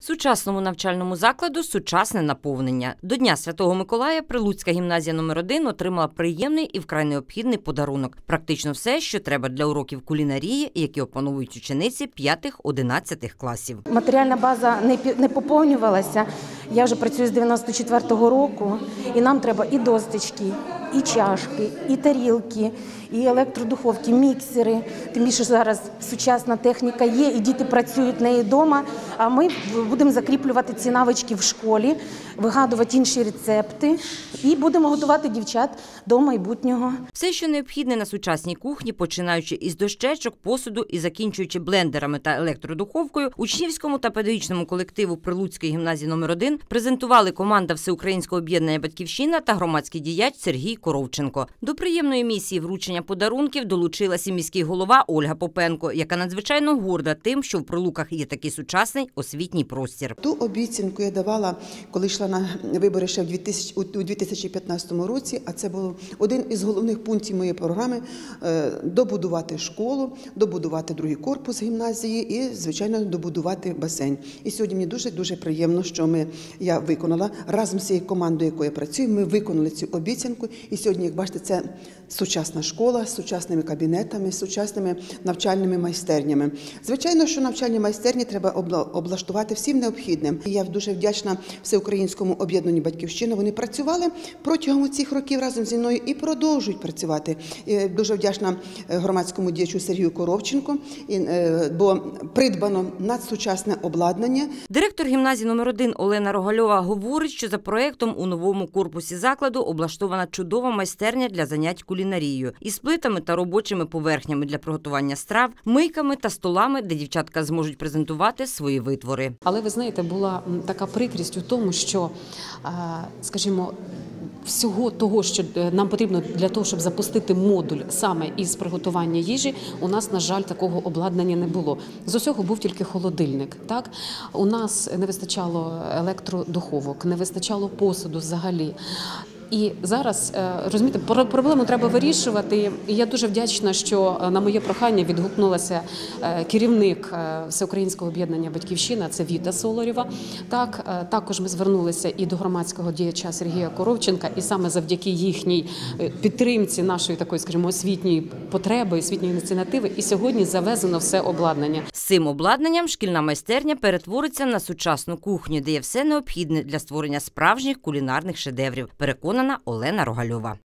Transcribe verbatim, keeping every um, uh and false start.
Сучасному навчальному закладу сучасне наповнення. До Дня Святого Миколая Прилуцька гімназія номер один отримала приємний і вкрай необхідний подарунок. Практично все, що треба для уроків кулінарії, які опановують учениці п'ятих-одинадцятих класів. Матеріальна база не, не поповнювалася. Я вже працюю з дев'яносто четвертого року, і нам треба і досточки, і чашки, і тарілки, і електродуховки, міксери. Тим більше зараз сучасна техніка є, і діти працюють нею вдома, а ми будемо закріплювати ці навички в школі, вигадувати інші рецепти і будемо готувати дівчат до майбутнього. Все, що необхідне на сучасній кухні, починаючи із дощечок, посуду і закінчуючи блендерами та електродуховкою, учнівському та педагогічному колективу Прилуцької гімназії номер один презентували команда Всеукраїнського об'єднання «Батьківщина» та громадський діяч Сергій Коровченко. До приємної місії вручення подарунків долучилася міський голова Ольга Попенко, яка надзвичайно горда тим, що в Прилуках є такий сучасний освітній простір. Ту обіцянку я давала, коли йшла на вибори ще у дві тисячі п'ятнадцятому році, а це був один із головних пунктів моєї програми – добудувати школу, добудувати другий корпус гімназії і, звичайно, добудувати басейн. І сьогодні мені дуже-дуже приємно, що ми, я виконала разом з цією командою, якою я працюю, ми виконали цю обіцянку. І сьогодні, як бачите, це сучасна школа з сучасними кабінетами, з сучасними навчальними майстернями. Звичайно, що навчальні майстерні треба облаштувати всім необхідним. І я дуже вдячна Всеукраїнському об'єднанню «Батьківщина». Вони працювали протягом цих років разом зі мною і продовжують працювати. І дуже вдячна громадському діячу Сергію Коровченку, бо придбано надсучасне обладнання. Директор гімназії номер один Олена Рогальова говорить, що за проєктом у новому корпусі закладу облаштована чудова майстерня для занять кулінарією із плитами та робочими поверхнями для приготування страв, мийками та столами, де дівчатка зможуть презентувати свої витвори. Але ви знаєте, була така прикрість у тому, що, скажімо, всього того, що нам потрібно для того, щоб запустити модуль саме із приготування їжі, у нас, на жаль, такого обладнання не було. З усього був тільки холодильник. Так? У нас не вистачало електродуховок, не вистачало посуду взагалі. І зараз, розумієте, проблему треба вирішувати. І я дуже вдячна, що на моє прохання відгукнулася керівник Всеукраїнського об'єднання «Батьківщина», це Віта Соларєва. Так, також ми звернулися і до громадського діяча Сергія Коровченка, і саме завдяки їхній підтримці нашої такої, скажімо, освітньої потреби, освітньої ініціативи, і сьогодні завезено все обладнання. З цим обладнанням шкільна майстерня перетвориться на сучасну кухню, де є все необхідне для створення справжніх кулінарних шедеврів, переконана Олена Рогальова.